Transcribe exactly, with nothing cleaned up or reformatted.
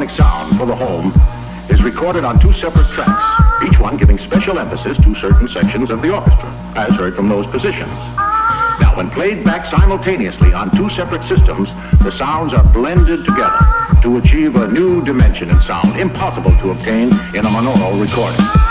electronic sound for the home is recorded on two separate tracks, each one giving special emphasis to certain sections of the orchestra, as heard from those positions. Now, when played back simultaneously on two separate systems, the sounds are blended together to achieve a new dimension in sound, impossible to obtain in a monaural recording.